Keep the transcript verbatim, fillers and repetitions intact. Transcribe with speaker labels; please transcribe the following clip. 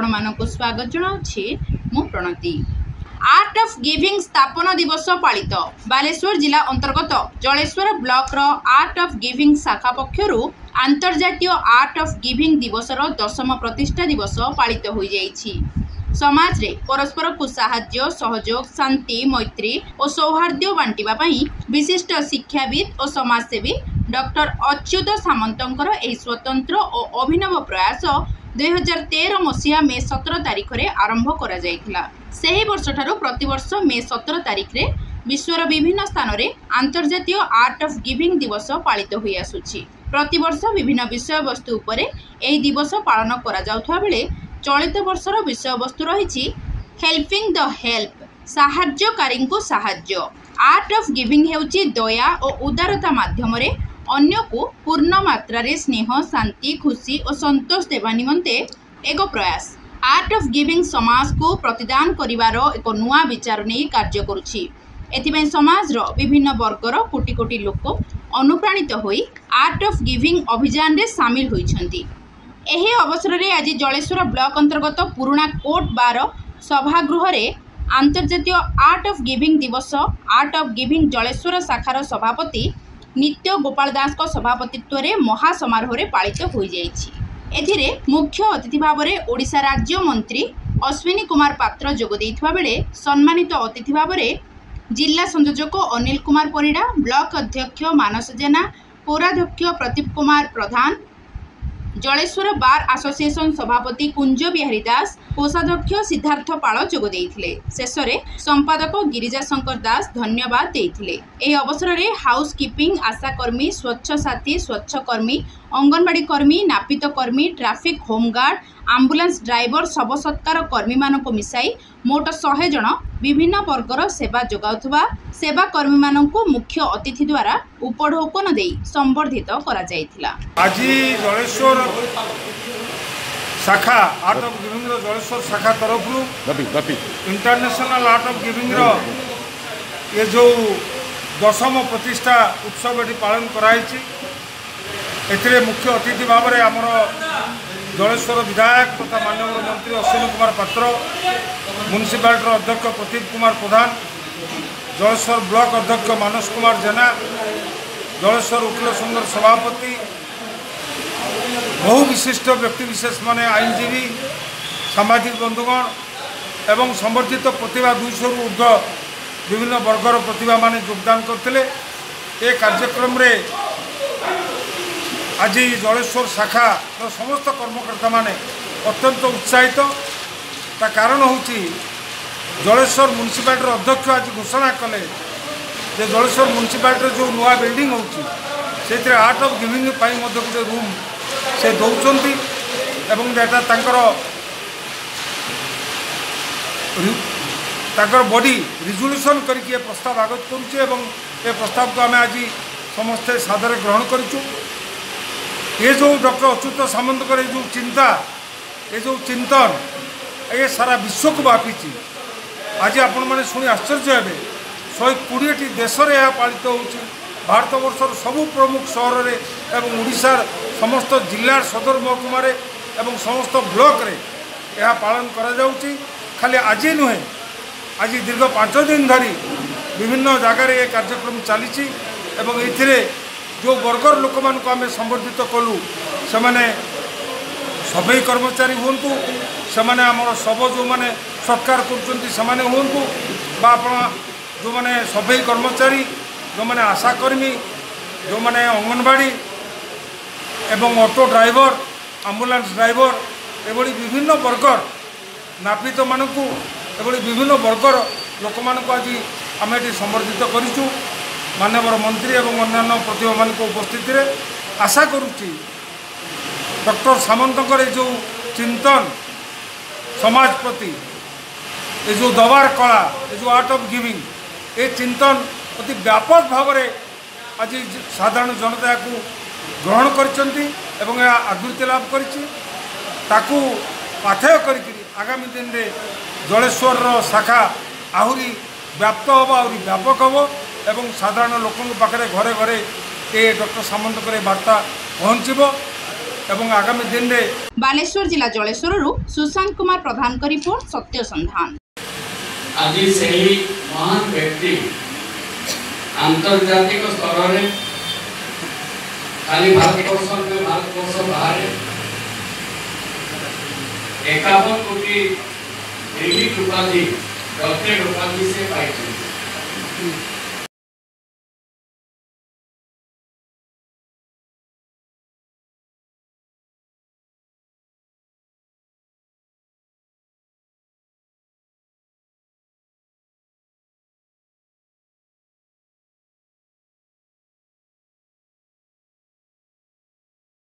Speaker 1: आपको स्वागत जनाऊँगी मु प्रणति। आर्ट ऑफ गिविंग स्थापना दिवस पालित बालेश्वर जिला अंतर्गत जलेश्वर ब्लॉक रो आर्ट ऑफ गिविंग शाखा पक्षरु अंतर्जातीय आर्ट ऑफ गिविंग दिवस रो दशम प्रतिष्ठा दिवस पालित हो जाइछि। समाज रे परस्पर को साहाय्य सहयोग शांति मैत्री और सौहार्द्य बांटिबा पई विशिष्ट शिक्षाविद और समाजसेवी डॉक्टर अच्युत सामंतंकर एही स्वतंत्र और अभिनव प्रयास दुई हजार तेरह मसीहा मे सत्रह तारीख रे आरंभ करा जायथिला। सेही वर्ष ठारू प्रतिवर्ष मे सत्रह तारीख रे विश्वर विभिन्न स्थान रे अंतर्जातीय आर्ट ऑफ गिविंग दिवस पालित होई आसुछि। प्रतिवर्ष विभिन्न विषय वस्तु उपरे एही दिवस पालन करा जाउथवा बेले चलित वर्षर विषय वस्तु रही हेल्पिंग द हेल्प साहाय्यकारी को साहाय्य। आर्ट ऑफ गिविंग हेउची दया और उदारता माध्यम रे अन्य को पूर्ण मात्रा रे स्नेह शांति खुशी और संतोष देवा निमंते एक प्रयास। आर्ट ऑफ गिविंग समाज को प्रतिदान करिवार एक नुआ विचार नहीं कार्य करुछि। एथिबे समाज रो विभिन्न वर्गर कोटी कोटी लोक अनुप्राणित होई आर्ट ऑफ गिविंग अभियान रे शामिल होइछंती। एही अवसर रे आज जलेश्वर ब्लॉक अंतर्गत पुराना कोर्ट बार सभागृह रे अंतर्जातीय आर्ट ऑफ गिविंग दिवस आर्ट ऑफ गिविंग जलेश्वर शाखार सभापति नित्य गोपाल दास को सभापतित्व रे महासमारोह रे पालित हो जाइछि। एथिरे मुख्य अतिथि भाव में ओडिशा राज्य मंत्री अश्विनी कुमार पात्र जोग देइथबा बेले सम्मानित अतिथि भाव में जिला संयोजक अनिल कुमार परिड़ा, ब्लॉक अध्यक्ष मानस जेना, पौराध्यक्ष प्रदीप कुमार प्रधान, जलेश्वर बार एसोसिएशन सभापति कुंज बिहारी दास, कोषाध्यक्ष सिद्धार्थ पाल जोग देइथिले। शेष में संपादक गिरिजा शंकर दास धन्यवाद देइथिले। एही अवसर में हाउस कीपिंग आशाकर्मी, स्वच्छ साथी, स्वच्छ कर्मी, अंगनवाड़ी कर्मी, नापित कर्मी, ट्राफिक होमगार्ड, आम्बुलांस ड्राइवर, शव सत्कार कर्मी मानक मिसाई मोट सौ जन विभिन्न वर्गर सेवा जोगाउथबा सेवा कर्मी मानक मुख्य अतिथि द्वारा उपढौकन देई संबर्धित करा जायथिला।
Speaker 2: आज जलेश्वर शाखा आर्ट ऑफ गिविंग रो जलेश्वर शाखा तरफ इंटरनेशनल आर्ट ऑफ गिविंग रो ये जो दशम प्रतिष्ठा उत्सव ये पालन कराई एथिरे मुख्य अतिथि भाव में आमर जलेश्वर विधायक तथा माननीय मंत्री अश्विनी कुमार पात्र, म्युनिसिपालिटी अध्यक्ष प्रदीप कुमार प्रधान, जलेश्वर ब्लॉक अध्यक्ष मानस कुमार जेना, जलेश्वर वकील संघर सभापति, बहु विशिष्ट व्यक्तिविशेष माने आईनजीवी, सामाजिक बंधुगण एवं संबर्धित प्रतिभा दुईश रु ऊर्ध विभिन्न वर्गर प्रतिभा माने योगदान करते। ए कार्यक्रम रे आज जलेश्वर शाखा समस्त कर्मकर्ता माने अत्यंत उत्साहित। ता कारण होची जलेश्वर म्युनिसिपालिटी अध्यक्ष आज घोषणा कले जे जलेश्वर म्युनिसिपालिटी जो नुआ बिल्डिंग होची से आर्ट ऑफ गिविंग पाई मध्य गोटे रूम से दौरान एवं डेटा तांकर तांकर बॉडी रिजोल्यूशन करके प्रस्ताव आगत करुचे एवं ए प्रस्ताव को आम आज समस्ते सादर ग्रहण करूँ। ये जो डॉक्टर अच्युत सामंतकर जो चिंता ये जो चिंतन ये सारा विश्व को व्यापी आज आपण मैंने शुणी आश्चर्य हे शहे कोड़े देश में यह पालित हो भारत वर्षर सबु प्रमुख सहर में एवं ओडिशार समस्त जिलार सदर महकुमार एवं समस्त ब्लॉक रे यह पालन करा जाउची। खाली आज नुहे आज दीर्घ पांच दिन धरी विभिन्न जगार ये कार्यक्रम चली एवं ये जो वर्गर लोक मान को आम संबर्धित कलु से माने सफाई कर्मचारी हूँ से माने आमर सब जो माने सत्कार कर हूँ जो माने सफाई कर्मचारी जो माने आशाकर्मी जो माने अंगनवाड़ी एवं ऑटो ड्राइवर आम्बुलांस ड्राइवर एभली विभिन्न वर्गर नापित मानक एभली विभिन्न वर्गर लोक मान आज आम ये संबर्धित करूँ। माननीय मंत्री एवं अन्य प्रतिभा मान उपस्थित रे आशा करुच्ची डॉक्टर सामंतकर जो चिंतन समाज प्रति ये जो दबार कला ये जो आर्ट ऑफ गिविंग ये चिंतन अति व्यापक भाव में आज साधारण जनता को ग्रहण कर आदृति लाभ करताकू पाथेय कर आगामी दिन में जलेश्वर शाखा आहरी व्याप्त हम आहरी व्यापक हम एवं साधारण लोकों पाखे घरे घरे ये डॉक्टर सामंतकर वार्ता पहुँचब एवं आगामी दिन में
Speaker 1: बालेश्वर जिला जलेश्वरରୁ सुशांत कुमार प्रधान का रिपोर्ट सत्य संधान।
Speaker 3: आज से महान व्यक्ति आंतर्जातिक स्तर में खाली भारतवर्ष में भारतवर्ष बाहर एकावन कोटी उपाधि डॉक्टरेट उपाधि से पाई।